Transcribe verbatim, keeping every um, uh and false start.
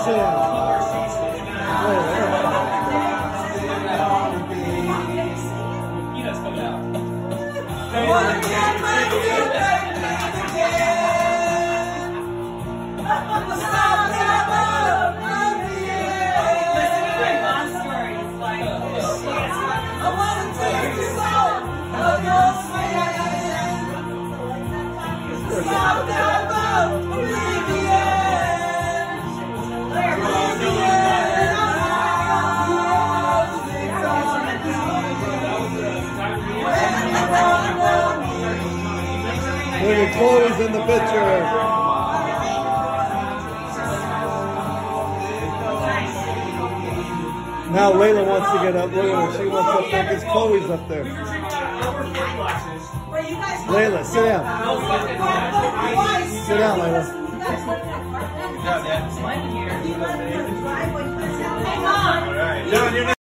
sit down. Look at Chloe's in the picture. Now Layla wants to get up. Look at her. She wants up there because Chloe's up there. Layla, sit down. Sit down, Layla. Hang on.